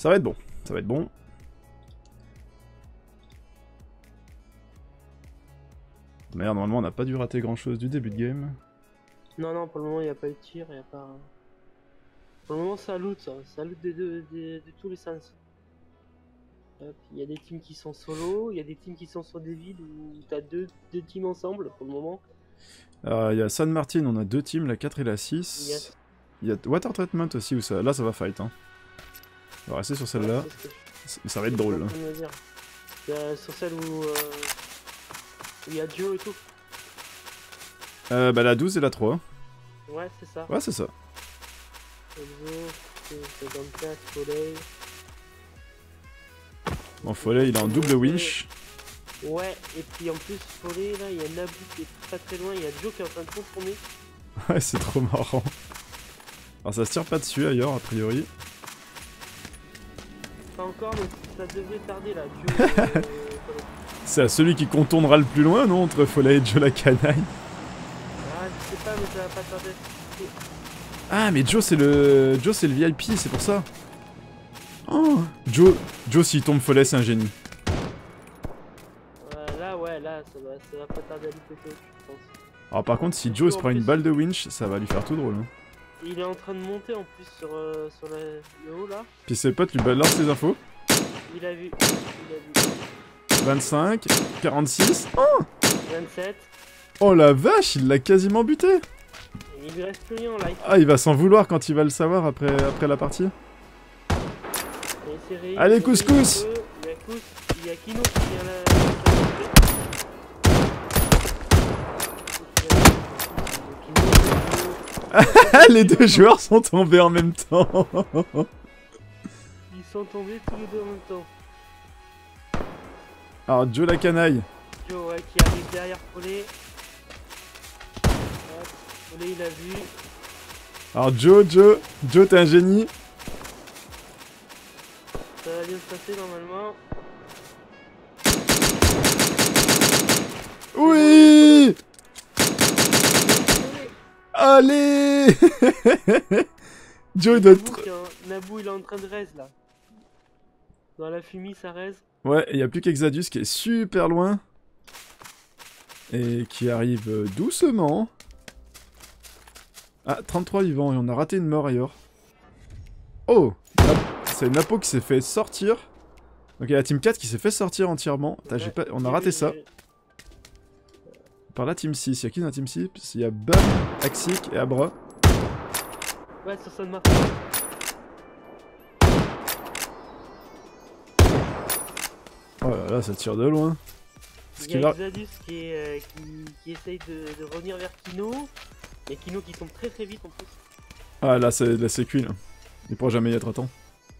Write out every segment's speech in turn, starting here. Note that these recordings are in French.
Ça va être bon. Ça va être bon. Merde, normalement on n'a pas dû rater grand chose du début de game. Non, non, pour le moment, il n'y a pas eu de tir, il n'y a pas... Pour le moment, ça loot, ça. Ça loot de tous les sens. Il y a des teams qui sont solo, il y a des teams qui sont sur des villes où t'as deux teams ensemble, pour le moment. Il y a San Martin, on a 2 teams, la 4 et la 6. Yes. Il y a Water Treatment aussi, où ça... là ça va fight. Hein. On va rester sur celle-là. Ouais, Ça va être drôle. Hein. Sur celle où il y a Joe et tout. Bah la 12 et la 3. Ouais, c'est ça. Ouais, c'est ça. Joe, 54, Soleil. Bon, Follet, il a un double winch. Ouais, et puis en plus, Follet, là, il y a Naboo qui est pas très loin, il y a Joe qui est en train de contourner. Ouais, c'est trop marrant. Alors ça se tire pas dessus ailleurs, a priori. Pas encore, mais ça devrait tarder, là. Joe, Follet. C'est à celui qui contournera le plus loin, non? Entre Follet et Joe la canaille. Ah, je sais pas, mais ça va pas tarder. Ah, mais Joe c'est le VIP, c'est pour ça. Oh, Joe s'il tombe Follet, c'est un génie. Là, ça va pas tarder à lui péter, je pense. Alors par contre, si Joe se prend une balle de winch, ça va lui faire tout drôle. Hein. Il est en train de monter en plus sur le haut, là. Puis ses potes lui balancent ses infos. Il a vu. 25, 46. Oh, 27. oh la vache, il l'a quasiment buté. Et il lui reste plus rien en live. Ah, il va s'en vouloir quand il va le savoir après la partie. Allez, couscous. Il y a Kino qui vient là. Les deux joueurs sont tombés en même temps. Ils sont tombés tous les deux en même temps. Alors, Joe la canaille. Joe, ouais, qui arrive derrière Follet. Follet, il a vu. Alors, Joe, t'es un génie. Ça va bien se passer normalement. Oui. Allez. Joe doit être... Naboo, il est en train de raise là. Dans la fumée, ça raise. Ouais, il n'y a plus qu'Exadus qui est super loin. Et qui arrive doucement. Ah, 33 vivants, et on a raté une mort ailleurs. Oh, c'est Napo qui s'est fait sortir. Donc il y a la team 4 qui s'est fait sortir entièrement. Putain, on a raté ça. Par la team 6, il y a qui dans la team 6? Il y a Bam, Axic et Abra. Ouais, sur San Martin. Oh là là, ça tire de loin. Il y a Exadus qui essaye de revenir vers Kino. Il y a Kino qui tombe très très vite en plus. Ah là, c'est de la sécu là. Il pourra jamais y être à temps.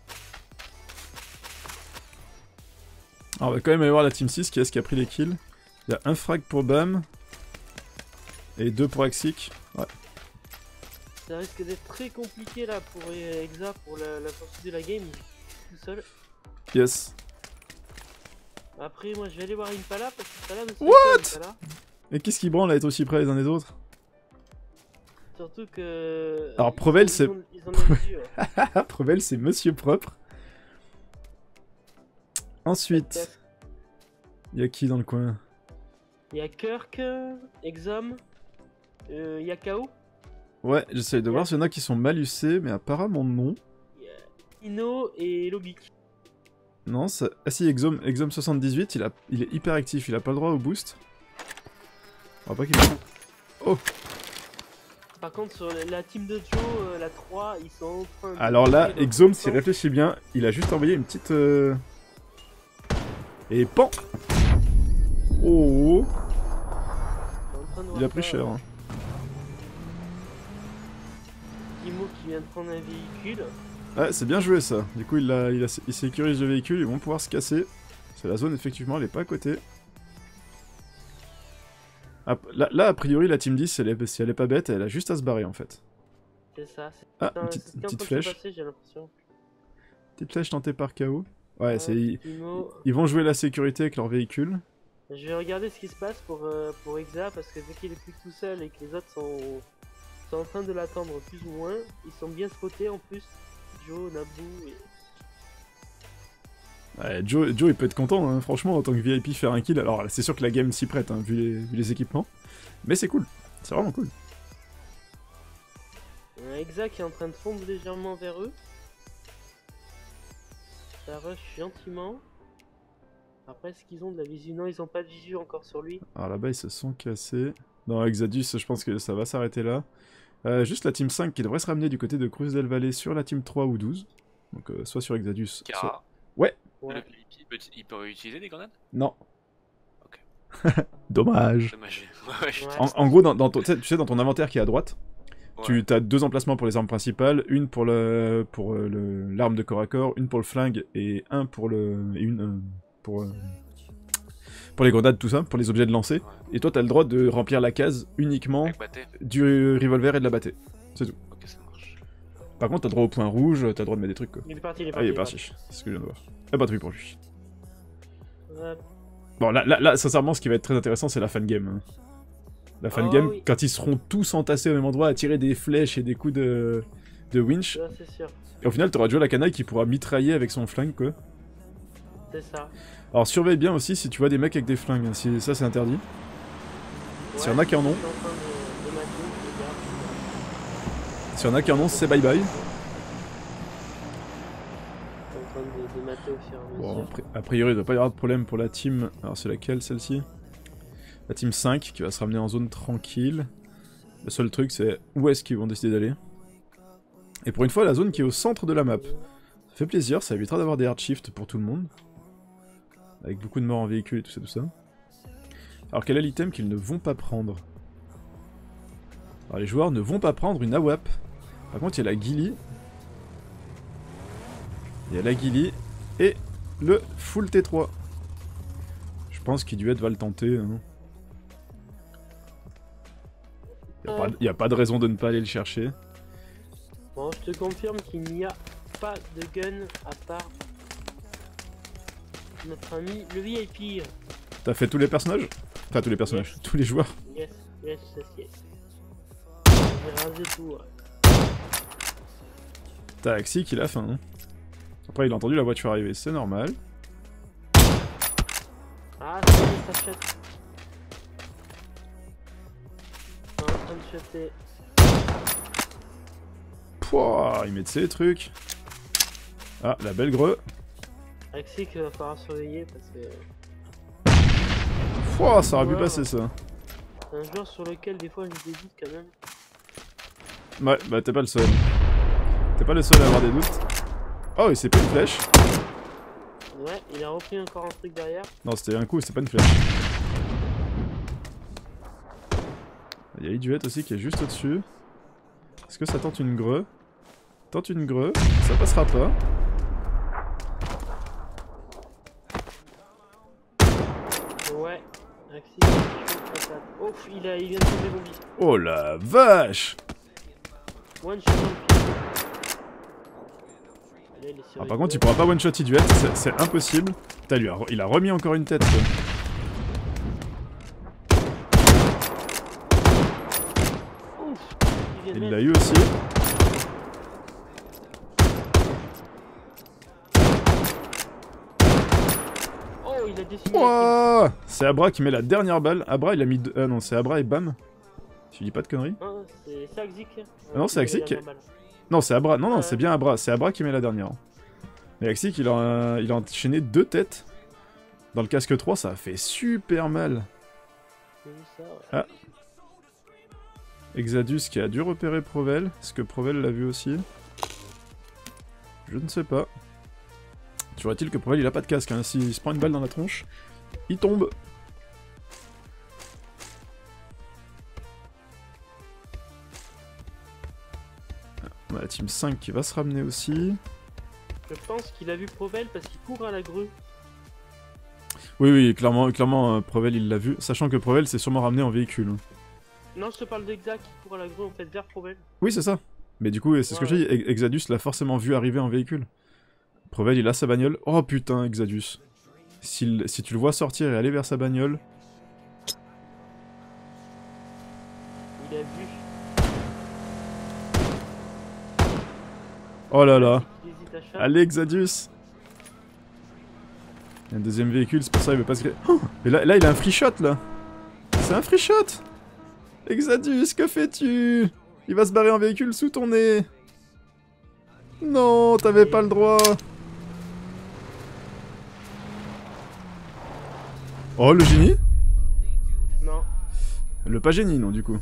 Alors, on va quand même aller voir la team 6 qui est-ce qui a pris les kills. Il y a un frag pour Bam. Et 2 pour Axic. Ouais. Ça risque d'être très compliqué là pour Exa pour la poursuite de la game. Tout seul. Yes. Après, moi je vais aller voir Impala parce que Impala me fait What? Impala. Et qu'est-ce qui branle à être aussi près les uns des autres? Surtout que. Alors, Provel, c'est. Ils en ont vu, ouais. Provel, c'est monsieur propre. Ensuite, il y a qui dans le coin? Il y a Kirk, Exum, il y a KO. Ouais, j'essaie de voir s'il y en a qui sont mal usés, mais apparemment non. Il y a Ino et Lobik. Non, ça... Ah si, Exum 78, il est hyper actif, il a pas le droit au boost. On va pas qu'il... Oh. Par contre, sur la team de Joe, la 3, ils sont en train de... Alors là, Exum, s'il réfléchit bien, il a juste envoyé une petite... Et pan. Oh. Il a pris cher. Hein. Timo qui vient de prendre un véhicule. Ouais, c'est bien joué ça. Du coup, il sécurise le véhicule, ils vont pouvoir se casser. C'est la zone, effectivement, elle est pas à côté. Ah, là, a priori, la team 10, si elle est pas bête, elle a juste à se barrer, en fait. C'est ça. Ah, une petite flèche. Petite flèche tentée par KO. Ouais, ils vont jouer la sécurité avec leur véhicule. Je vais regarder ce qui se passe pour Exa, parce que vu qu'il est plus tout seul et que les autres sont en train de l'attendre plus ou moins, ils sont bien spotés en plus. Joe, Naboo et... Joe il peut être content, hein, franchement, en tant que VIP faire un kill. Alors c'est sûr que la game s'y prête, hein, vu les équipements. Mais c'est cool, c'est vraiment cool. Exa qui est en train de fondre légèrement vers eux. Ça rush gentiment. Après, est-ce qu'ils ont de la visu? Non, ils ont pas de visu encore sur lui. Alors là-bas, ils se sont cassés. Non, Exadus, je pense que ça va s'arrêter là. Juste la team 5 qui devrait se ramener du côté de Cruz del Valle sur la team 3 ou 12. Donc soit sur Exadus, soit... Ouais. Il peut utiliser des grenades? Non. Ok. Dommage. Dommage. En gros, tu sais, dans ton inventaire qui est à droite, Ouais. tu as 2 emplacements pour les armes principales, une pour l'arme de corps à corps, une pour le flingue et pour les grenades, tout ça, pour les objets de lancer. Ouais. Et toi, t'as le droit de remplir la case uniquement Avec Baté. du revolver et de la battée. C'est tout. Ok, ça marche. Par contre, t'as droit au point rouge, t'as le droit de mettre des trucs, quoi. Il est parti, il est Ah, parti. il est parti. C'est ce que je viens de voir. Ah, pas de pour lui. Ouais. Bon, là, sincèrement, ce qui va être très intéressant, c'est la fan game. Hein. La fan game, oui. quand ils seront tous entassés au même endroit à tirer des flèches et des coups de winch. Là, c'est sûr. Et au final, t'auras Joe la canaille qui pourra mitrailler avec son flingue, quoi. C'est ça. Alors, surveille bien aussi si tu vois des mecs avec des flingues. Hein. Ça, c'est interdit. S'il y en a qui en ont. Je suis en train de mater, les gars. S'il y en a qui en ont, c'est bye bye. Je suis en train de mater au fur et à mesure. Bon, a priori, il doit pas y avoir de problème pour la team. Alors, c'est laquelle, celle-ci? La team 5 qui va se ramener en zone tranquille. Le seul truc, c'est où est-ce qu'ils vont décider d'aller. Et pour une fois, la zone qui est au centre de la map. Ça fait plaisir, ça évitera d'avoir des hard shifts pour tout le monde. Avec beaucoup de morts en véhicule et tout ça, tout ça. Alors, quel est l'item qu'ils ne vont pas prendre? Alors, les joueurs ne vont pas prendre une AWAP. Par contre, il y a la Ghillie. Il y a la Ghillie et le full T3. Je pense qu'Iduet va le tenter. Hein. Il n'y a pas de raison de ne pas aller le chercher. Bon, je te confirme qu'il n'y a pas de gun à part notre ami le VIP. T'as fait tous les personnages? Enfin, tous les personnages, Yes. tous les joueurs. Yes, yes, yes, yes. J'ai rasé tout. Ouais. T'as Axi qui l'a faim. Hein. Après, il a entendu la voiture arriver, c'est normal. Ah, c'est bon, ça chatte. En train de chatter. Pouah, il met de ses trucs. Ah, la belle greu. Axi qu'il va falloir surveiller parce que Pouah, ça aurait pu Ouais. passer ça. c'est un joueur sur lequel des fois j'ai des doutes quand même. Ouais, bah t'es pas le seul. T'es pas le seul à avoir des doutes. Oh, il s'est pris une flèche. Ouais, il a repris encore un truc derrière. Non, c'était un coup, c'était pas une flèche. Il y a Iduet aussi qui est juste au-dessus. Est-ce que ça tente une greu? Tente une greu, ça passera pas. Ouais, Axi, il a une patate. Oh, il vient de tomber Bobby. Oh la vache! One shot dans le pied. Là, il est sur Alors, par contre, il pourra pas one-shot Iduet, c'est impossible. Putain, il a remis encore une tête. Quoi. Ouf, il vient de Il mettre. l'a eu aussi. Oh, il a dessiné. Ouah, c'est Abra qui met la dernière balle. Abra, il a mis deux... Ah non, c'est Abra et Bam. Tu dis pas de conneries? Ah, c'est Axik. Ah non, c'est Axik. Non, c'est Abra. Non, non, c'est bien Abra. C'est Abra qui met la dernière. Mais Axik, il a enchaîné 2 têtes. Dans le casque 3, ça a fait super mal. J'ai vu ça, ouais. Ah. Exadus qui a dû repérer Provel. Est-ce que Provel l'a vu aussi? Je ne sais pas. Toujours est-il que Provel il a pas de casque. Hein. S'il se prend une balle dans la tronche, il tombe. On a la team 5 qui va se ramener aussi. Je pense qu'il a vu Provel parce qu'il court à la grue. Oui, oui, clairement Provel il l'a vu. Sachant que Provel s'est sûrement ramené en véhicule. Non, je te parle d'Exa qui court à la grue en fait vers Provel. Oui, c'est ça. Mais du coup, c'est ce que je dis, Exadus l'a forcément vu arriver en véhicule. Provel, il a sa bagnole. Oh putain, Exadus. Si tu le vois sortir et aller vers sa bagnole... Il a vu. Oh là là. Il hésite à chat. Allez, Exadus. Il y a un deuxième véhicule, c'est pour ça il veut pas se... Oh, et là il a un free shot là. C'est un free shot. Exadus, que fais-tu? Il va se barrer en véhicule sous ton nez. Non, t'avais pas le droit. Oh, le génie? Non. Le pas génie, non, du coup.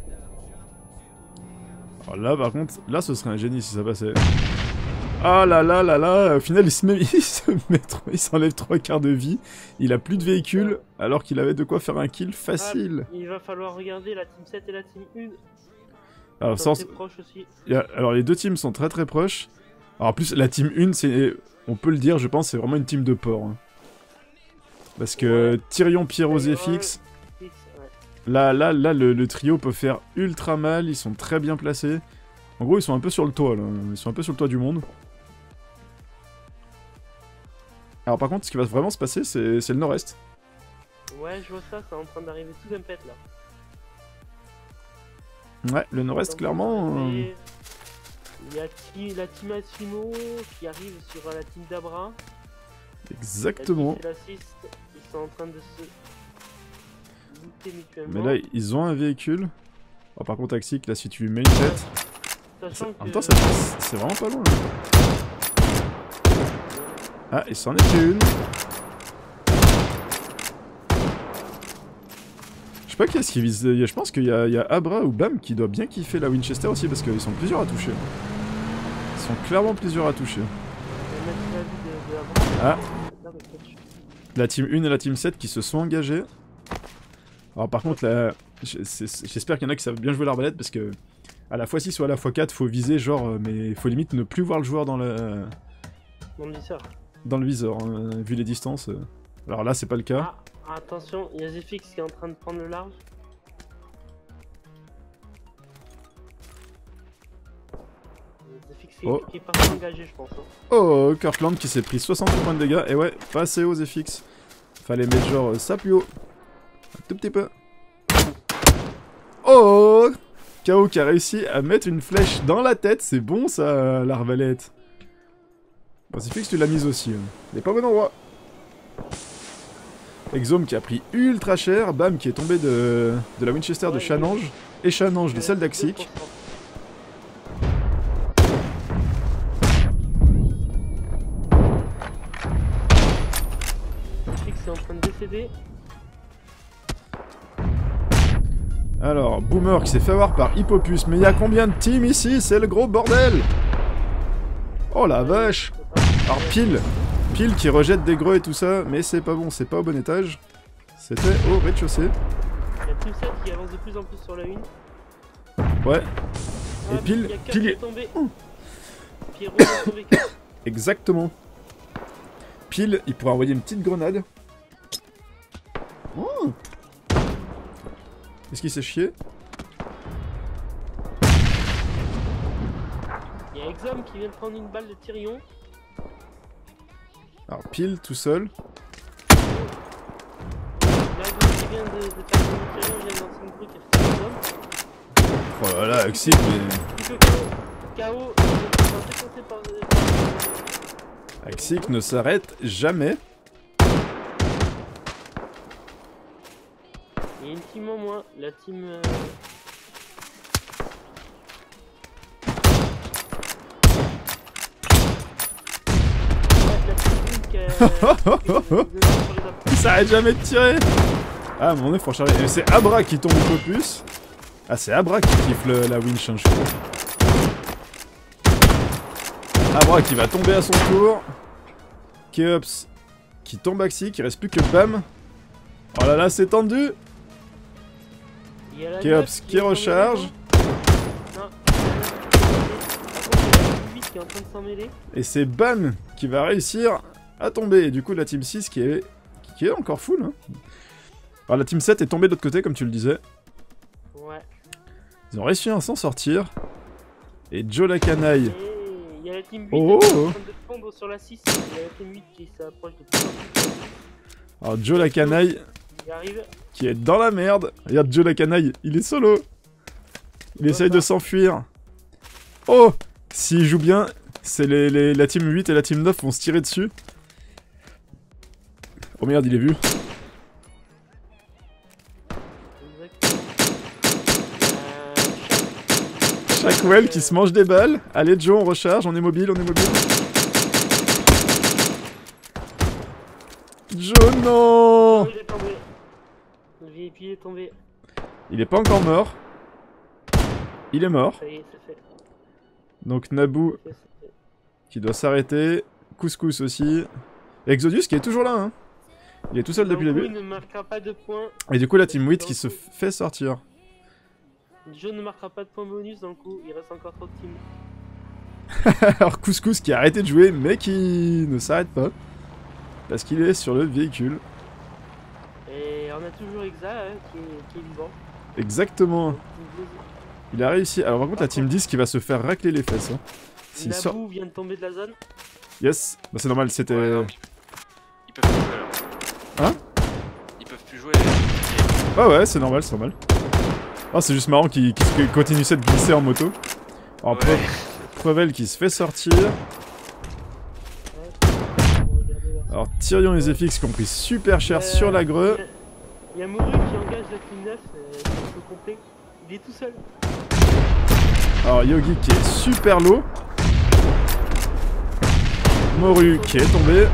Alors là, par contre, là, ce serait un génie si ça passait. Ah là là là là, au final, il s'enlève 3/4 de vie. Il a plus de véhicule, alors qu'il avait de quoi faire un kill facile. Ah, il va falloir regarder la team 7 et la team 1. Alors, Ils sont proches aussi. alors, les deux teams sont très très proches. Alors, en plus, la team 1, c'est... On peut le dire, je pense, c'est vraiment une team de porc. Hein. Parce que Ouais. Tyrion, Pierrot, Zephyx... Là, le trio peut faire ultra mal, ils sont très bien placés. En gros, ils sont un peu sur le toit, là. Ils sont un peu sur le toit du monde. Alors par contre, ce qui va vraiment se passer, c'est le nord-est. Ouais, je vois ça, c'est en train d'arriver tout d'un pet là. Ouais, le nord-est, Donc, clairement... Il y a la team Asimo qui arrive sur la team d'Abra. Exactement. La 6 et la 6, ils sont en train de se looter mutuellement. Mais là, ils ont un véhicule. Oh, par contre, Axic, là, si tu lui mets une tête... Sachant En même que... temps, c'est vraiment pas loin. Hein. Ah, il s'en est fait une. Je sais pas qui est-ce qui vise... Je pense qu'il y a Abra ou Bam qui doit bien kiffer la Winchester aussi, parce qu'ils sont plusieurs à toucher. Ils sont clairement plusieurs à toucher. Ah. La team 1 et la team 7 qui se sont engagés. Alors par contre, là, j'espère qu'il y en a qui savent bien jouer l'arbalète, parce que à la x6 ou à la x4, faut viser genre, mais faut limite ne plus voir le joueur dans le... Dans le viseur, hein, vu les distances. Alors là, c'est pas le cas. Ah, attention, il y a Zephyx qui est en train de prendre le large. Zephyx qui est pas engagé, je pense. Hein. Oh, Kirkland qui s'est pris 60 points de dégâts. Et ouais, pas assez haut, Zephyx. Fallait mettre genre ça plus haut. Un tout petit peu. Oh, KO qui a réussi à mettre une flèche dans la tête. C'est bon ça, l'arbalète. Bon, Zephyx, tu l'as mise aussi. Hein. Il est pas au bon endroit. Exome qui a pris ultra cher. Bam qui est tombé de la Winchester de Chanange. Et Chanange de celle d'Axic. Est en train de décéder. Alors, Boomer qui s'est fait avoir par Hippopus. Mais il y a combien de teams ici? C'est le gros bordel. Oh la vache. Alors Pile qui rejette des greux et tout ça. Mais c'est pas bon, c'est pas au bon étage. C'était au rez-de-chaussée. Il y a Team 7 qui avance de plus en plus sur la une. Ouais. Ah, Et Pile il est tombé. Pierrot est tombé. Exactement. Pile, il pourrait envoyer une petite grenade. Oh. Est-ce qu'il s'est chié? Il y a Exome qui vient de prendre une balle de Tyrion. Alors Pile tout seul. Là, qui vient de faire une Tyrion, vient de lancer une brute et faire Exome. Oh là là, Axic, mais... KO, il est défoncé par... Axic ne s'arrête jamais. Il y a une team en moins, la team... Il s'arrête jamais de tirer. Ah mon dieu, faut recharger. Et c'est Abra qui tombe au focus. Ah, c'est Abra qui kiffe la winch, hein, je crois. Abra qui va tomber à son tour. Keops qui tombe Axic, il reste plus que Bam. Oh là là, c'est tendu. Keops qui recharge. Qui est en train de s'en mêler. Et c'est Bam qui va réussir à tomber. Et du coup, la team 6 qui est encore full. Hein. Alors, la team 7 est tombée de l'autre côté, comme tu le disais. Ouais. Ils ont réussi à s'en sortir. Et Joe la canaille. Il y a la team 8 qui est en train de fondre sur la 6. Il y a la team 8 qui s'approche de plus en plus. Alors, Joe la canaille. Il arrive. Qui est dans la merde. Regarde, Joe la canaille, il est solo. Il essaye de s'enfuir. Oh! S'il joue bien, c'est la team 8 et la team 9 vont se tirer dessus. Oh merde, il est vu. Exactement. Shackwell qui se mange des balles. Allez Joe, on recharge, on est mobile, Joe, non! Il est tombé. Le VIP est tombé. Il est pas encore mort. Il est mort. Ça y est, c'est fait. Donc Naboo C'est fait. qui doit s'arrêter. Couscous aussi. Exodus qui est toujours là, hein. Il est tout seul depuis le Donc, début. il ne marquera pas de points. Et du coup, la Team 8 qui se fait sortir. Joe ne marquera pas de points bonus dans le coup. Il reste encore trop de teams. Alors Couscous qui a arrêté de jouer, mais qui ne s'arrête pas. Parce qu'il est sur le véhicule. Et on a toujours Exa hein, qui est vivant. Exactement. Donc, Il a réussi. Alors par contre, la Team 10 qui va se faire racler les fesses. Hein. S'il Naboo sort... vient de tomber de la zone. Yes. Bah c'est normal, c'était... Ouais, non, mais ils peuvent plus jouer alors. Hein? Ils peuvent plus jouer. Ah ouais, c'est normal, c'est normal. Oh, c'est juste marrant qu'il continue de glisser en moto. Alors Ouais. Prevel qui se fait sortir. Ouais, on va regarder là. Alors Tyrion et Zephyx qui ont pris super cher sur la greu. Il y a Moru qui engage la team 9, c'est un peu complet. Il est tout seul. Alors Yogi qui est super low. Moru qui est tombé.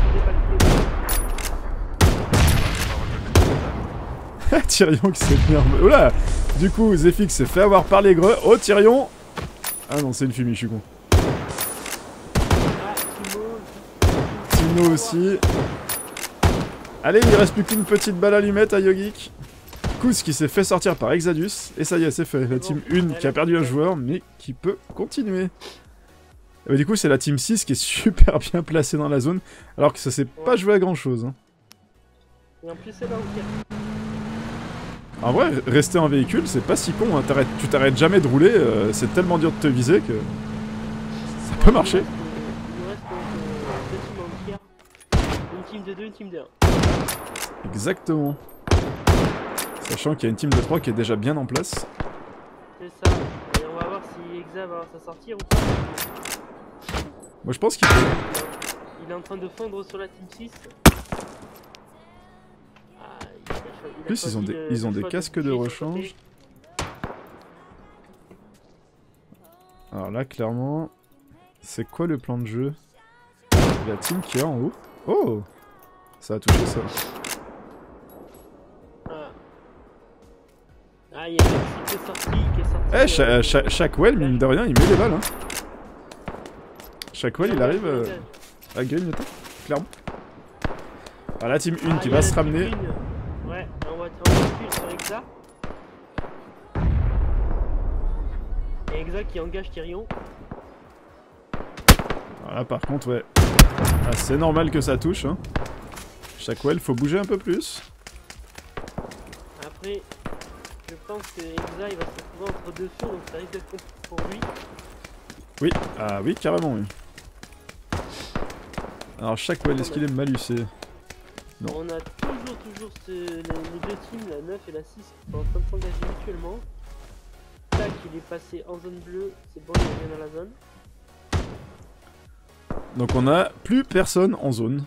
Tyrion qui s'est mis en... Oh là! Du coup, Zephyx s'est fait avoir par les greux. Oh, Tyrion! Ah non, c'est une fumée, je suis con. Ah, Tino aussi. Allez, il reste plus qu'une petite balle à lui mettre à Yogik. Kous qui s'est fait sortir par Exadus. Et ça y est, c'est fait. La team 1 qui a perdu un joueur, mais qui peut continuer. Et du coup, c'est la team 6 qui est super bien placée dans la zone. Alors que ça s'est pas joué à grand chose. Hein. Et en plus, c'est là où En vrai, rester en véhicule, c'est pas si con. Hein. Tu t'arrêtes jamais de rouler. C'est tellement dur de te viser que ça peut marcher. Il nous reste donc 2 teams en tiers. Une team de 2, une team de 1. Exactement. Sachant qu'il y a une team de 3 qui est déjà bien en place. C'est ça. Et on va voir si Exa va avoir sa sortie ou pas. Moi je pense qu'il Il est en train de fondre sur la team 6. Ah, En plus, ils ont des casques de rechange. Alors là, clairement, c'est quoi le plan de jeu? La team qui est en haut. Oh! Ça a touché ça. Ah, il y a un qui est sorti. Eh, Shackwell, mine de rien, il met des balles. Hein. Shackwell, il arrive à grignoter, clairement. Alors la team 1 qui va se ramener. Ouais, on va tirer sur Exa. Et Exa qui engage Tyrion. Voilà, par contre, ouais. Ah, c'est normal que ça touche. Hein. Shackwell, faut bouger un peu plus. Après, je pense que Exa il va se retrouver entre deux feux, donc ça risque d'être compliqué pour lui. Oui, ah oui, carrément, oui. Alors Shackwell, est-ce qu'il est malucé? Non. On a toujours les deux teams, la 9 et la 6, qui sont en train de s'engager mutuellement. Tac, il est passé en zone bleue, c'est bon, il revient dans la zone. Donc on a plus personne en zone.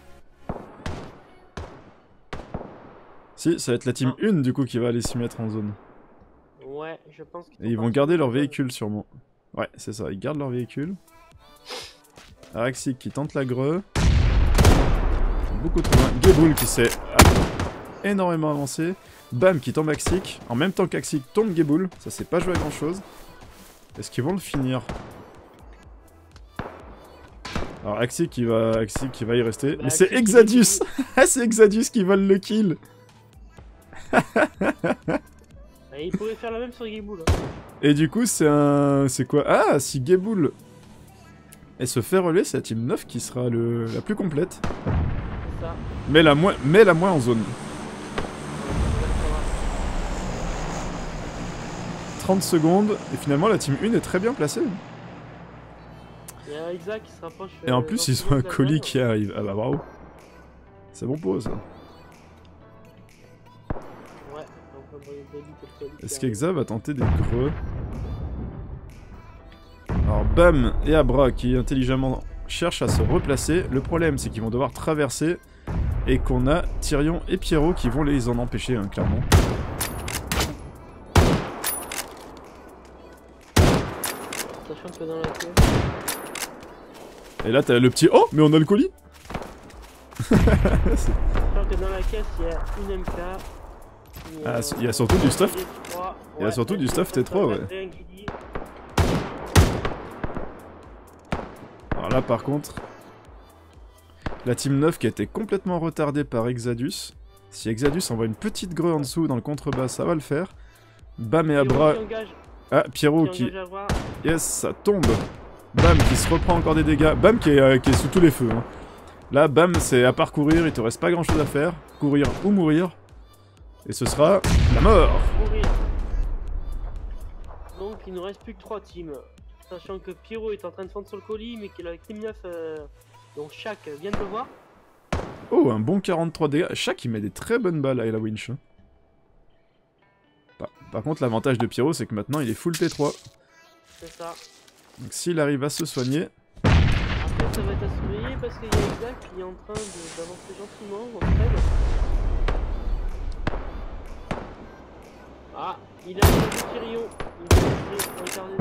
Si, ça va être la team 1 du coup qui va aller s'y mettre en zone. Ouais, je pense qu'ils Et ils vont garder leur véhicule sûrement. Ouais, c'est ça, ils gardent leur véhicule. Araxic qui tente la greu. Beaucoup trop loin. Gebull qui s'est énormément avancé. Bam qui tombe Axic. En même temps qu'Axic tombe Gebull. Ça s'est pas joué à grand chose. Est-ce qu'ils vont le finir? Alors Axic qui va y rester. Mais c'est Exadus. C'est Exadus qui vole le kill. Et il pourrait faire la même sur Gebull. Et du coup c'est un... C'est quoi? Ah, si Gebull elle se fait relever, c'est la team 9 qui sera la plus complète. C'est ça. Mais la moins en zone. 30 secondes, et finalement la team 1 est très bien placée. Il y a Exa qui se rapproche. Et en plus ils ont un colis qui arrive. Ah bah bravo. C'est bon pour eux ça. Ouais, on peut valider le colis. Est-ce qu'Exa va tenter des creux? Alors Bam et Abra qui intelligemment cherchent à se replacer. Le problème c'est qu'ils vont devoir traverser. Et qu'on a Tyrion et Pierrot qui vont les en empêcher, hein, clairement. Sachant que dans la queue... Et là, t'as le petit... Oh, mais on a le colis. Sachant que dans la caisse, il y a une MK. Ah, il y a surtout du stuff. Il y a Ouais, surtout du stuff T3, ouais. Rien qui dit. Alors là, par contre... La team 9 qui a été complètement retardée par Exadus. Si Exadus envoie une petite greu en dessous dans le contrebas, ça va le faire. Bam et Abra... Pierrot qui engage, Ah, Pierrot qui qui... engage Abra. Yes, ça tombe. Bam qui se reprend encore des dégâts. Bam qui est sous tous les feux. Hein. Là, Bam, c'est à parcourir, il te reste pas grand chose à faire. Courir ou mourir. Et ce sera la mort. Mourir. Donc il nous reste plus que 3 teams. Sachant que Pierrot est en train de fondre sur le colis, mais que la team 9, donc chaque vient de le voir. Oh, un bon 43 dégâts. Chaque, il met des très bonnes balles à la winch. Hein. Par contre, l'avantage de Pierrot, c'est que maintenant, il est full T3. C'est ça. Donc s'il arrive à se soigner... Après ça va être à surveiller parce qu'il y a Exact qui est en train d'avancer gentiment en trade. Ah, il a un Tyrion. Il a regardez.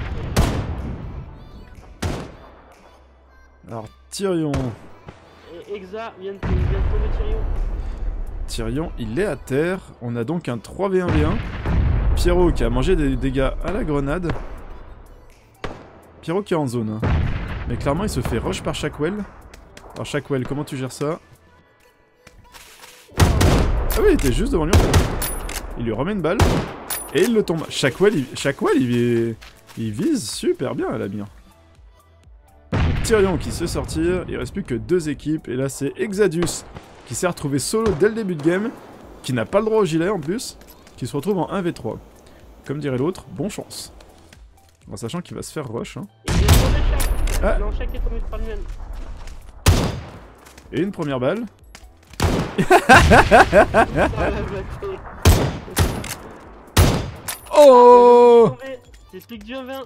Alors, Tyrion... Et Exa vient de tomber Tyrion. Tyrion, il est à terre. On a donc un 3v1v1. Pierrot qui a mangé des dégâts à la grenade. Pierrot qui est en zone. Hein. Mais clairement, il se fait rush par Shackwell. Alors Shackwell, comment tu gères ça? Ah oui, il était juste devant lui en fait. Il lui remet une balle. Et il le tombe. Shackwell, il vise super bien à la mire. Donc, Tyrion qui se fait sortir. Il reste plus que 2 équipes. Et là, c'est Exadus qui s'est retrouvé solo dès le début de game. Qui n'a pas le droit au gilet en plus. Qui se retrouve en 1v3. Comme dirait l'autre, bon chance. En sachant qu'il va se faire rush. Hein. Il vient de tomber Shaq. Ah. Non, Shaq est tombé par lui-même. Et une première balle. Oh! C'est plus que du 1v1.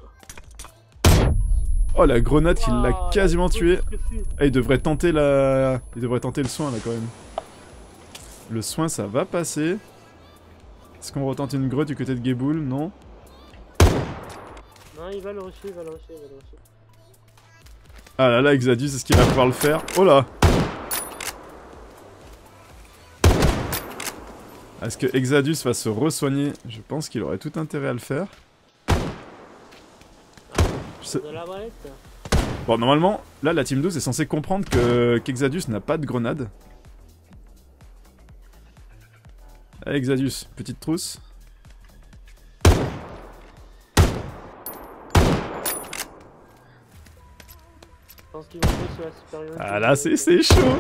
Oh, la grenade qui l'a Oh, quasiment la tué. grenade. Ah, il devrait tenter la... Il devrait tenter le soin là quand même. Le soin ça va passer. Est-ce qu'on retente une greu du côté de Geboul? Non. Non, il va le rusher, il va le rusher, il va le rusher. Ah là là, Exadus, est-ce qu'il va pouvoir le faire? Oh là! Est-ce que Exadus va se re-soigner? Je pense qu'il aurait tout intérêt à le faire. De la balette. Bon, normalement, là, la Team 12 est censée comprendre qu'Exadus n'a pas de grenade. Allez, Exadus, petite trousse. Je pense qu'ils vont jouer sur la supériorité. Ah là, c'est chaud!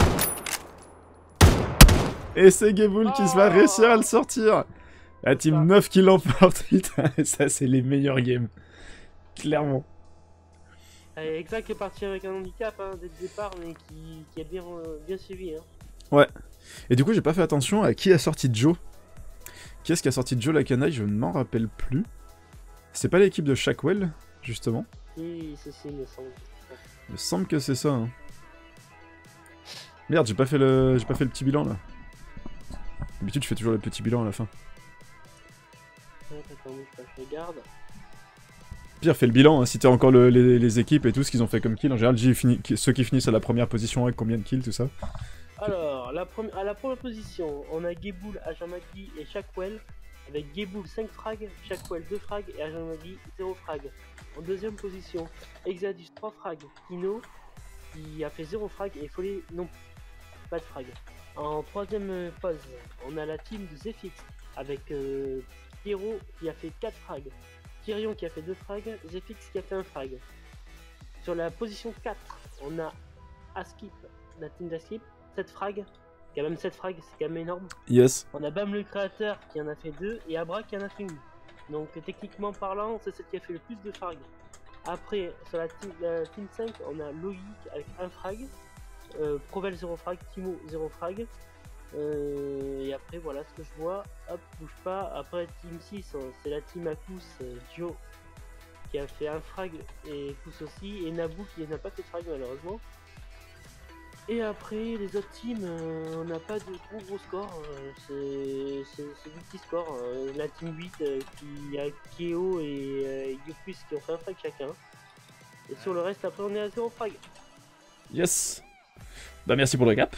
Et c'est Geboul qui va réussir à le sortir! La Team 9 qui l'emporte, putain, ça c'est les meilleurs games. Clairement. Allez, Exact est parti avec un handicap hein, dès le départ, mais qui a bien suivi. Hein. Ouais. Et du coup, j'ai pas fait attention à qui a sorti Joe. Qui est-ce qui a sorti Joe la canaille? Je ne m'en rappelle plus. C'est pas l'équipe de Shackwell, justement? Si, il me semble. Il me semble que c'est ça. Hein. Merde, j'ai pas fait le petit bilan là. D'habitude, je fais toujours le petit bilan à la fin. Attends, je regarde. Pire, fais le bilan, hein, si t'as encore les équipes et tout ce qu'ils ont fait comme kill. En général, ceux qui finissent à la première position avec combien de kills, tout ça. Alors, à la première position, on a Geboul, Agent Magui et Shackwell. Avec Geboul 5 frags, Shackwell 2 frags et Agent Magui 0 frag. En deuxième position, Exadus 3 frags, Kino qui a fait 0 frag et Follet non pas de frag. En troisième pause, on a la team de Zefix avec Pierrot qui a fait 4 frags, Tyrion qui a fait 2 frags, Zefix qui a fait 1 frag. Sur la position 4, on a Askip, la team d'Askip, 7 frags, quand même 7 frags, c'est quand même énorme. Yes. On a Bam le créateur qui en a fait 2 et Abra qui en a fait 1. Donc techniquement parlant, c'est celle qui a fait le plus de frags. Après, sur la team 5, on a Loïc avec 1 frag, Provel 0 frag, Timo 0 frag. Et après, voilà ce que je vois. Hop, bouge pas. Après, team 6, c'est la team Akous, Dio qui a fait 1 frag et Kous aussi. Et Naboo qui n'a pas fait de frag malheureusement. Et après, les autres teams, on n'a pas de gros scores. C'est des petits scores. La team 8 qui a Keo et Yopus qui ont fait un frag chacun. Et sur le reste, après, on est à 0 frag. Yes. Bah merci pour le récap.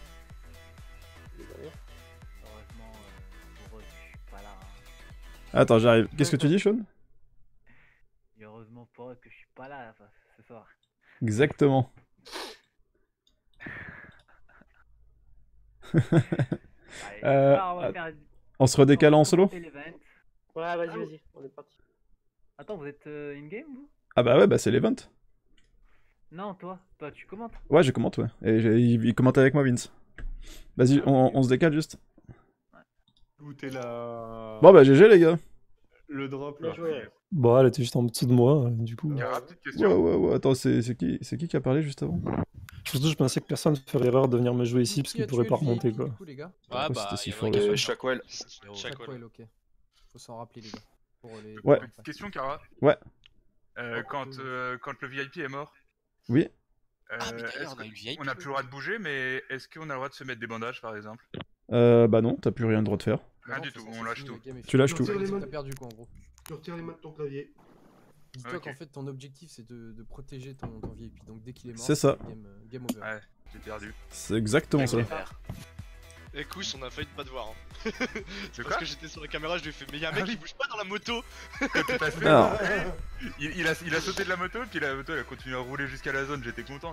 Heureusement, pour eux, je suis pas là. Attends, j'arrive. Qu'est-ce que tu dis, Sean? Et heureusement pour eux que je suis pas là ce soir. Exactement. Allez, là, on va faire On se redécale en solo? l'event. Ouais, vas-y, on est parti. Attends, vous êtes in-game vous? Ah bah ouais, bah c'est l'event. Non, toi tu commentes? Ouais, je commente, ouais. Et il commente avec moi, Vince. Vas-y, on se décale juste. Où t'es là? Bon bah GG les gars. Le drop Bien là. joué. Bon, elle était juste en dessous de moi, du coup. Cara, petite question. Ouais, attends, c'est qui a parlé juste avant? Surtout, je pensais que personne ferait l'erreur de venir me jouer ici parce qu'il pourrait pas remonter, quoi. Les gars. Pourquoi Ah bah, c'était si il y en a fort, qui le sont- son Shackwell. Shackwell. Ok. Faut s'en rappeler, les gars. Pour les... Ouais. Petite question, Cara. Ouais. Quand le VIP est mort, Oui. Ah, mais est-ce d'ailleurs, on a eu le VIP. on n'a plus le droit de bouger, mais est-ce qu'on a le droit de se mettre des bandages par exemple? Bah non, t'as plus rien le droit de faire. Rien du tout, on lâche tout. Tu lâches tout. T'as perdu quoi en gros. Tu retires les mains de ton clavier. Dis-toi Ok. qu'en fait ton objectif c'est de protéger ton VIP. Donc dès qu'il est mort, C'est ça. Game over. Ouais, j'ai perdu. C'est exactement ça. Écoute, on a failli pas te voir. Hein. De Parce quoi? que j'étais sur la caméra, je lui ai fait, mais y'a un mec Ah oui. qui bouge pas dans la moto. Tout à fait. Alors, Il a sauté de la moto, puis la moto elle a continué à rouler jusqu'à la zone, j'étais content.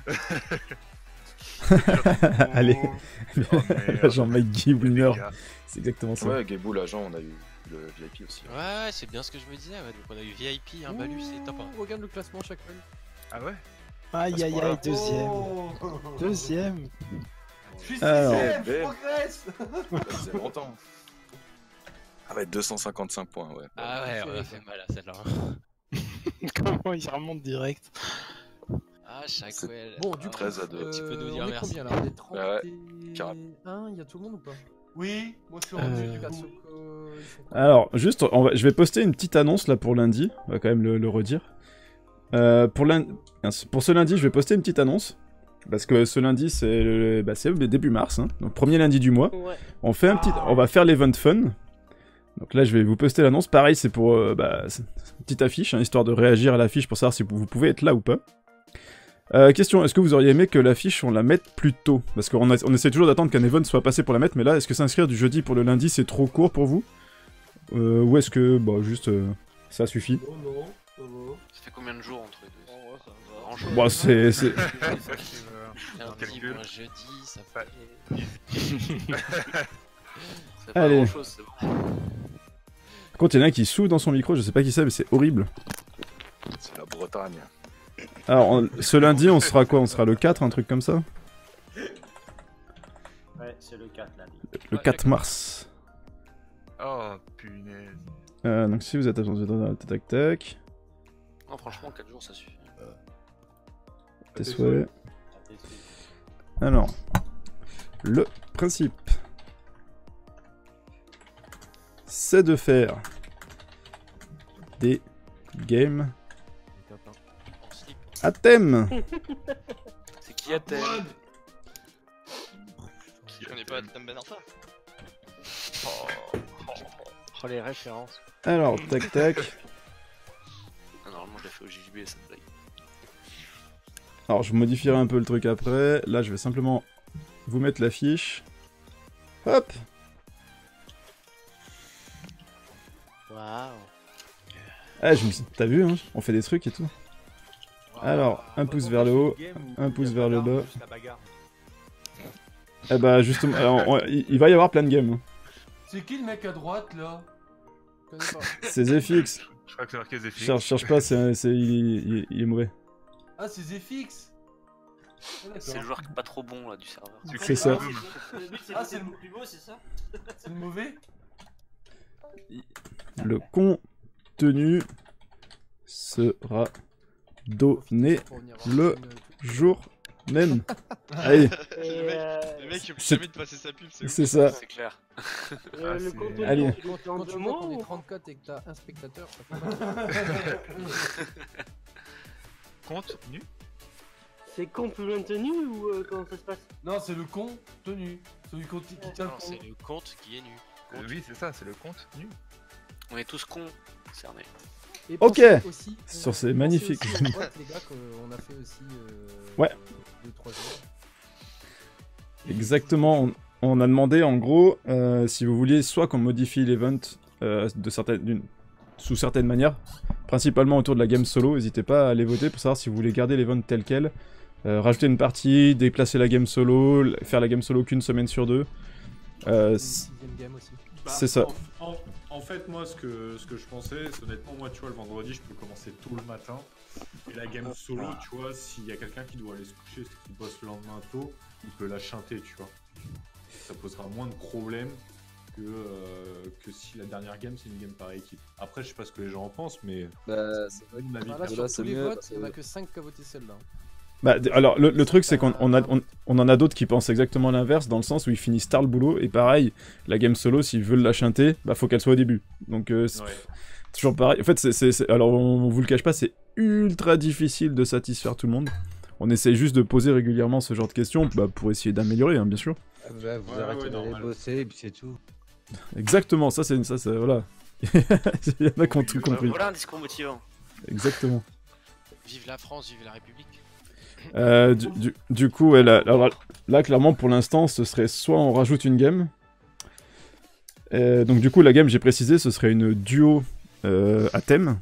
allez. Oh, merde. Jean-Mike Guy winner. Les gars. C'est exactement ça. Ouais, Gebou, l'agent, on a eu le VIP aussi. Ouais, c'est bien ce que je me disais. Ouais. Donc on a eu VIP, un Balus et top 1. Regarde le classement chaque fois. Ah ouais? Aïe, aïe, aïe, deuxième. Deuxième. Je suis Alors. sixième, je Eh, progresse. Ça faisait longtemps. Ah ouais, 255 points, ouais. Ah ouais, on a fait mal à celle-là. Comment il remonte direct? Ah, Shackwell. Bon, du coup, 13 à 2. Tu peux nous dire on est merci. combien là? On est 31. Il y a tout le monde ou pas? Oui, moi je suis Euh, revenu du coup. Kasoko, ils sont quoi? Alors, juste, je vais poster une petite annonce là pour lundi. On va quand même le redire. Pour ce lundi, je vais poster une petite annonce. Parce que ce lundi, c'est le début mars, hein, donc premier lundi du mois. Ouais. On va faire l'event fun. Donc là, je vais vous poster l'annonce. Pareil, c'est pour c'est une petite affiche, hein, histoire de réagir à l'affiche pour savoir si vous pouvez être là ou pas. Question, est-ce que vous auriez aimé que l'affiche, on la mette plus tôt? Parce qu'on essaie toujours d'attendre qu'un event soit passé pour la mettre, mais là, est-ce que s'inscrire du jeudi pour le lundi, c'est trop court pour vous? Ou est-ce que, juste, ça suffit? Non, ça va. Ça fait combien de jours entre les deux? Oh, ouais, ça va. Grand-chose. Bon, c'est... Lundi calcul. ou un jeudi, ça Ouais. fait. C'est pas Allez. grand-chose, c'est bon. Par contre, il y en a un qui souffle dans son micro, je sais pas qui c'est, mais c'est horrible. C'est la Bretagne. Alors, ce lundi, on sera quoi? On sera le 4, un truc comme ça? Ouais, c'est le 4 lundi. Le 4 mars. Oh punaise. Donc si vous êtes attention, tac tac. Non, franchement, 4 jours, ça suffit. Tes souhaits. Alors, le principe, c'est de faire des games En slip. à thème. C'est qui a thème? Antoine. Tu connais pas Tom Ben Arfa? Oh, les références. Alors, tac tac. Ah, normalement, je l'ai fait au JJB, cette blague. Alors, je modifierai un peu le truc après. Là, je vais simplement vous mettre l'affiche. Hop. Waouh. Ah, t'as vu, hein, on fait des trucs et tout. Alors, un pouce vers le haut, un pouce vers le bas. Eh bah, justement, alors, il va y avoir plein de games. C'est qui le mec à droite là? Je connais pas. C'est ZFX. Je crois que c'est marqué Zephyr. Cherche pas, il est mauvais. Ah, c'est Zfix. C'est le joueur qui est pas trop bon là du serveur. C'est ça. Ah, c'est le plus beau, c'est ça? C'est le mauvais? Le contenu sera donné Pour venir voir le une- jour même. Allez, Et, Le mec, il oublie c'est- jamais de passer sa pub, c'est ouf. c'est ça. C'est clair. Ah, le c'est- contenu, Allez. tu le fais en Quand deux tu vois mois qu'on est ou- 34 et que t'as un spectateur, ça fait mal. Contenu. C'est compte maintenu ou comment ça se passe? Non, c'est le con tenu. Celui qui tient le Non, con. c'est le compte qui est nu. Compte. Oui, c'est ça, c'est le compte nu. On est tous cons concernés. Et Ok. pensez aussi, Sur ces pensez magnifiques- aussi aux boîtes, les gars, qu'on a fait aussi. Ouais. 2-3 jours. Exactement, on a demandé en gros si vous vouliez soit qu'on modifie l'event sous certaines manières, principalement autour de la game solo, n'hésitez pas à aller voter pour savoir si vous voulez garder l'event tel quel, rajouter une partie, déplacer la game solo, faire la game solo qu'une semaine sur deux. Une sixième game aussi. C'est ça. En fait, moi, ce que je pensais, c'est honnêtement, moi, tu vois, le vendredi, je peux commencer tôt le matin. Et la game solo, tu vois, s'il y a quelqu'un qui doit aller se coucher, qui bosse le lendemain tôt, il peut la chanter, tu vois. Ça posera moins de problèmes que si la dernière game, c'est une game par équipe. Après, je sais pas ce que les gens en pensent, mais c'est vrai mon avis Là, perso. sur tous les mieux, votes, parce il n'y en a que- que 5 qui a voté celle-là. Bah, alors le truc c'est qu'on en a d'autres qui pensent exactement l'inverse, dans le sens où ils finissent tard le boulot, et pareil, la game solo, s'ils veulent la chanter, bah faut qu'elle soit au début. Donc c'est Ouais. toujours pareil. En fait, alors on vous le cache pas, c'est ultra difficile de satisfaire tout le monde. On essaye juste de poser régulièrement ce genre de questions pour essayer d'améliorer, hein, bien sûr. Vous Ouais, arrêtez d'aller normal. bosser et puis c'est tout. Exactement, ça c'est voilà. Il y en a qui ont tout compris. Voilà un discours motivant. Exactement. Vive la France, vive la République. Du coup, ouais, alors, là, clairement, pour l'instant, ce serait soit on rajoute une game. Donc, du coup, la game, j'ai précisé, ce serait une duo à thème.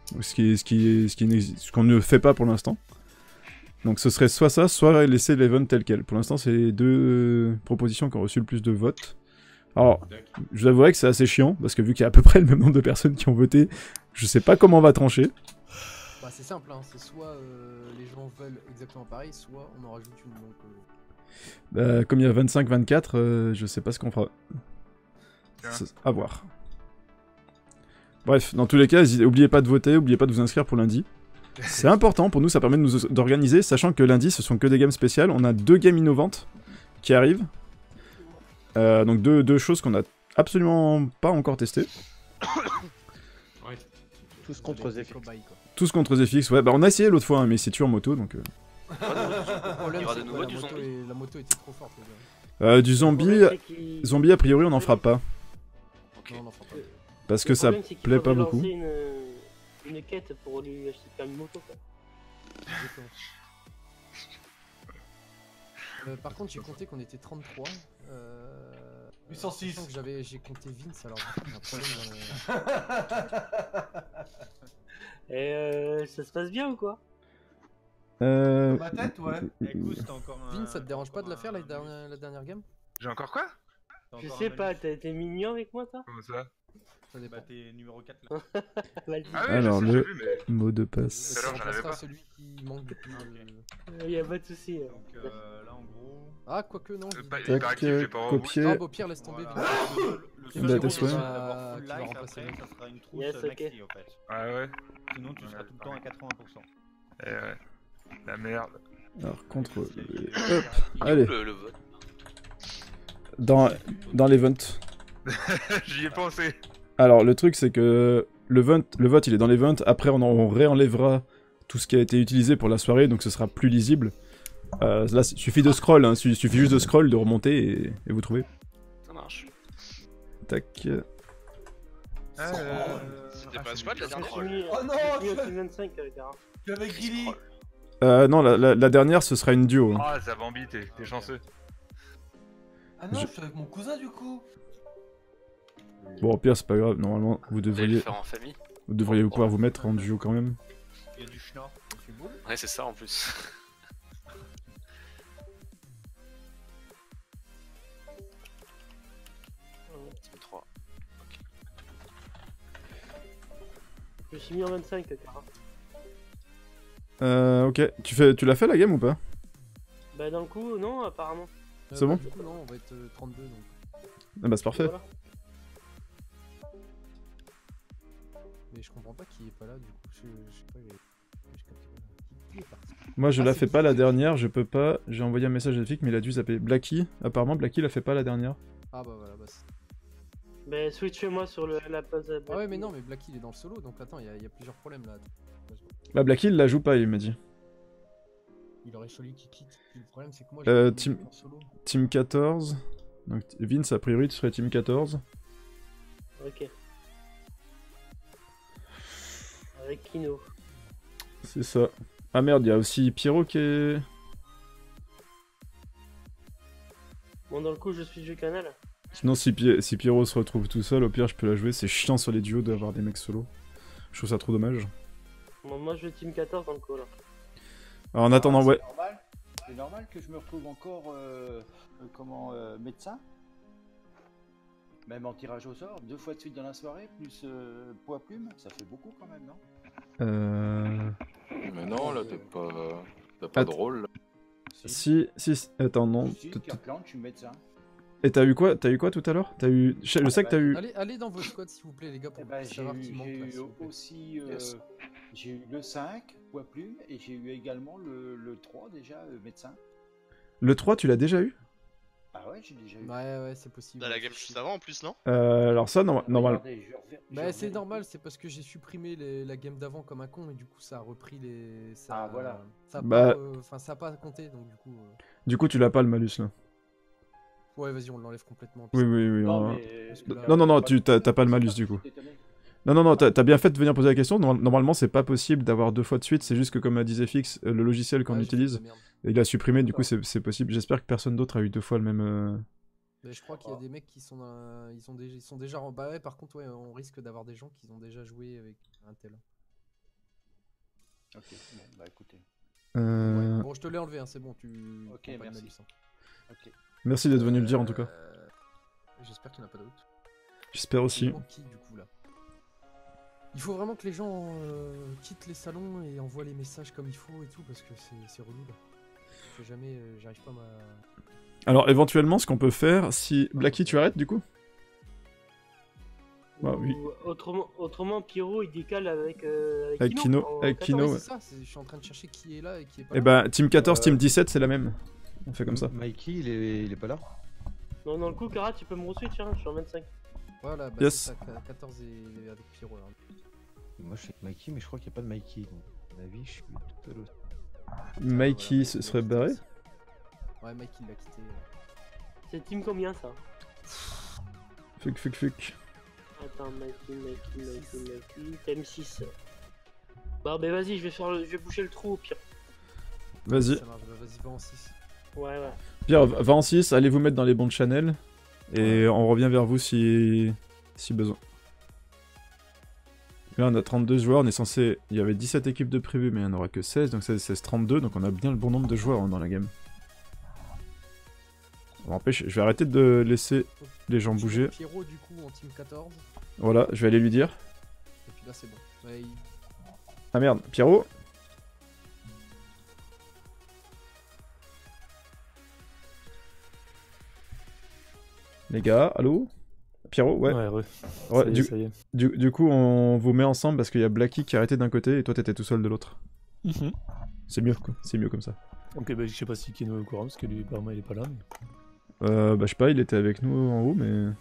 Ce qu'on ne fait pas pour l'instant. Donc, ce serait soit ça, soit laisser l'event tel quel. Pour l'instant, c'est les deux propositions qui ont reçu le plus de votes. Alors, je vous avouerai que c'est assez chiant, parce que vu qu'il y a à peu près le même nombre de personnes qui ont voté, je sais pas comment on va trancher. Bah, c'est simple, hein. C'est soit les gens veulent exactement pareil, soit on en rajoute une. Donc, Comme il y a 25-24, je sais pas ce qu'on fera. À voir. Bref, dans tous les cas, oubliez pas de voter, oubliez pas de vous inscrire pour lundi. C'est important pour nous, ça permet d'organiser, sachant que lundi, ce sont que des games spéciales. On a 2 games innovantes qui arrivent. Donc deux choses qu'on a absolument pas encore testées. Ouais. Tous contre des Zephyr. cobayes, quoi. Tous contre ZFX, ouais, bah on a essayé l'autre fois, hein, mais c'est tué en moto, donc... Le Il problème, y aura c'est de que nouveau la du moto zombie. la moto était trop forte, les gars. Du zombie, Le problème, c'est qu'il- zombie, a priori, on n'en fera pas. Ok. Non, on en fera pas. Parce le que ça problème, c'est qu'il plaît pas faudrait beaucoup. lancer une quête pour lui acheter une moto, quoi. Exactement. Par contre, j'ai compté qu'on était 33. 806. sachant que j'ai compté Vince, alors il y a un problème dans Et ça se passe bien ou quoi? Dans ma tête, ouais. Écoute, t'as encore un... Vince, ça te dérange pas de la faire la dernière game? J'ai encore quoi? Je sais pas, t'es mignon avec moi, toi? Comment ça? Ça dépend. Bah, t'es numéro 4 là. Vas-y. Ah oui, Alors, je sais, j'ai le vu, mais... mot de Tout passe. à l'heure, j'en avais remplacera pas. celui qui manque depuis. Y a pas de soucis. Donc là, en gros... Ah, quoique non. Tac, copier. Ah, bah, au pire, laisse tomber. Voilà. Bah, seul tes truc, c'est souhaits. d'avoir full Tu vas life, remplacer après, l'autre. ça sera une trousse Yes, ok. maxi, en fait. Ah ouais. Sinon, tu seras tout le temps à 80%. Eh ouais. La merde. Alors, contre... Hop, Allez. Le vote. Dans l'event. J'y ai pensé. Alors, le truc, c'est que le vote, il est dans l'event. Après, on réenlèvera tout ce qui a été utilisé pour la soirée, donc ce sera plus lisible. Là, il suffit de scroll, hein, il suffit juste de scroll, de remonter, et vous trouvez. Ça marche. Tac. C'était pas squat la Je me dernière suis mis, Oh non, je me suis mis au 25 Gara. Tu es avec Gilly. Non, la dernière, ce sera une duo. Hein. Ah, Zabambi, t'es chanceux. Ah non, je suis avec mon cousin du coup. Bon, au pire, c'est pas grave, normalement, vous Vous allez le devriez faire en famille. pouvoir vous mettre en duo quand même. Il y a du schnorr, monsieur Boule. Ouais, c'est ça en plus. C'est 3. Je me suis mis en 25 Gara. Ok, tu l'as fait la game ou pas? Bah, dans le coup, non, apparemment. C'est bon? Du coup, non, on va être 32 donc. Ah bah c'est parfait. Voilà. Mais je comprends pas qui est pas là du coup. Je sais pas. Je capte pas. Qui est parti? Moi je Ah, la c'est fais vous. pas la dernière, je peux pas. J'ai envoyé un message à Fik, mais il a dû zapper. Blacky, apparemment Blacky la fait pas la dernière. Ah bah voilà. Bah, Bah, switchez-moi sur la pause. ah ouais, mais non, mais Blacky il est dans le solo donc attends, il y a plusieurs problèmes là. Bah Blacky il la joue pas, il m'a dit. Il aurait fallu qu'il quitte. Le problème, c'est que moi, team- en solo. Team 14. Donc Vince, a priori, tu serais Team 14. Ok. Avec Kino. C'est ça. Ah merde, il y a aussi Pierrot qui est... Bon, dans le coup, je suis du canal. Sinon, si Pierrot se retrouve tout seul, au pire, je peux la jouer. C'est chiant sur les duos d'avoir des mecs solo. Je trouve ça trop dommage. Bon, moi, je vais Team 14 dans le coup, là. Alors, en attendant, ouais. C'est normal que je me retrouve encore médecin. Même en tirage au sort, 2 fois de suite dans la soirée, plus poids plume, ça fait beaucoup quand même, non? Mais non, là, t'as pas de rôle. Là. Si... Attends, non. Si, Kirkland, je suis médecin. Et t'as eu quoi tout à l'heure? Je sais que t'as eu... Allez dans vos squads, s'il vous plaît, les gars, pour savoir qui manque. Là, aussi... J'ai eu le 5, poids plume, et j'ai eu également le 3 déjà, médecin. Le 3, tu l'as déjà eu? Ah ouais, j'ai déjà eu. Ouais, c'est possible. Dans la game juste avant en plus, non? Alors ça, normal. Bah c'est normal, c'est parce que j'ai supprimé la game d'avant comme un con et du coup ça a repris les... Ah voilà. Ça a Bah... ça a pas compté donc du coup... Du coup tu l'as pas le malus là. Ouais vas-y on l'enlève complètement. Oui. Non, non, t'as pas le malus du coup. Non, t'as bien fait de venir poser la question. Normalement, c'est pas possible d'avoir 2 fois de suite. C'est juste que, comme disait Fix, le logiciel qu'on utilise, il a supprimé. Du coup, c'est possible. J'espère que personne d'autre a eu 2 fois le même. Mais je crois qu'il y a des mecs qui sont ils sont déjà en... Bah ouais, par contre, ouais, on risque d'avoir des gens qui ont déjà joué avec un tel. Ok, bon, bah écoutez. Ouais. Bon, je te l'ai enlevé, hein, c'est bon, tu... Ok, merci. Ok. Merci d'être venu le dire en tout cas. J'espère qu'il n'y en a pas d'autres. J'espère aussi. Qui, du coup, là il faut vraiment que les gens quittent les salons et envoient les messages comme il faut et tout parce que c'est relou là. Je sais jamais, j'arrive pas à ma... Alors éventuellement, ce qu'on peut faire, si Blacky, tu arrêtes du coup. Bah oui. Autrement, Pierrot il décale avec Kino. Avec Kino, ouais. C'est ça, je suis en train de chercher qui est là et qui est pas là. Et bah, Team 14, Team 17, c'est la même. On fait comme ça. Mikey, il est pas là? Non, dans le coup, Kara, tu peux me re-switch, hein, je suis en 25. Voilà, bah yes. c'est ça, 14 et avec Pierrot là. Moi je suis avec Mikey, mais je crois qu'il n'y a pas de Mikey. Donc, à mon avis, je suis tout seul aussi. Mikey se serait barré? Ouais, Mikey il l'a quitté. C'est team combien ça? Fuck. Attends, Mikey, thème 6. Bah, vas-y, je vais boucher le trou au pire. Vas-y. Ça marche, bah, vas-y, va en 6. Ouais. Pierre, va en 6, allez vous mettre dans les bons channels. Et on revient vers vous si besoin. Là on a 32 joueurs, on est censé... Il y avait 17 équipes de prévues mais il n'y en aura que 16, donc 16, 32, donc on a bien le bon nombre de joueurs dans la game. Bon, empêche, je vais arrêter de laisser les gens bouger. Pierrot du coup en team 14. Voilà, je vais aller lui dire. Et puis là c'est bon. Ouais, Ah merde, Pierrot? Les gars, allô? Pierrot, ouais. Ouais, ça y est. Du coup, on vous met ensemble parce qu'il y a Blacky qui a arrêté d'un côté et toi t'étais tout seul de l'autre. C'est mieux, quoi. C'est mieux comme ça. Ok, bah je sais pas si Kino est au courant parce que lui, apparemment, il est pas là. Mais... Bah, je sais pas, il était avec nous en haut, mais.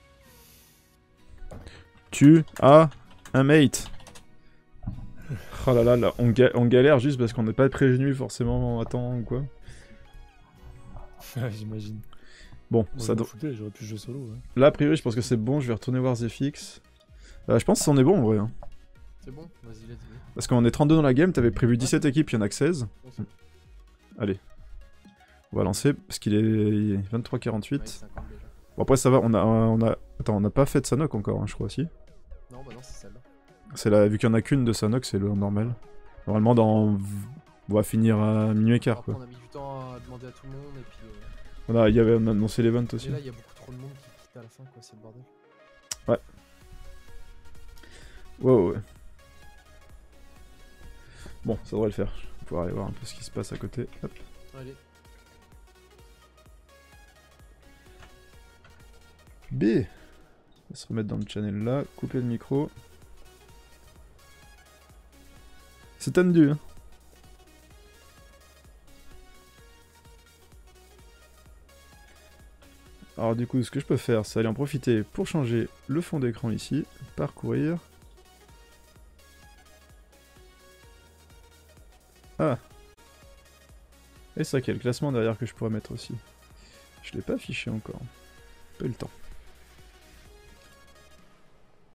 Tu as un mate. Oh là là, on galère juste parce qu'on n'est pas prévenu forcément à temps ou quoi. J'imagine. Bon, moi, ça j'aurais pu jouer solo. Ouais. Là, a priori, je pense que c'est bon. Je vais retourner voir Zfix. Je pense qu'on est bon en vrai. Hein. C'est bon, vas-y, let's go. Parce qu'on est 32 dans la game, t'avais prévu 17 équipes, il y en a que 16. Allez. On va lancer parce qu'il est 23h48. Bon, après, ça va. Attends, on n'a pas fait de Sanok encore, hein, je crois aussi. Non, bah non, c'est celle-là. C'est là, vu qu'il n'y en a qu'une de Sanok, c'est le normal. Normalement, on va finir à minuit et quart, quoi. On a mis du temps à demander à tout le monde et puis. Voilà, on a annoncé l'event aussi. Et là, il y a beaucoup trop de monde qui quitte à la fin, quoi, c'est le bordel. Ouais. Ouais. Bon, ça devrait le faire. Je vais pouvoir aller voir un peu ce qui se passe à côté. Hop. Allez. B. On va se remettre dans le channel là, couper le micro. C'est tendu, hein. Alors du coup, ce que je peux faire, c'est aller en profiter pour changer le fond d'écran ici, parcourir. Ah. Et ça, qu'il y a le classement derrière que je pourrais mettre aussi. Je l'ai pas affiché encore. Pas eu le temps.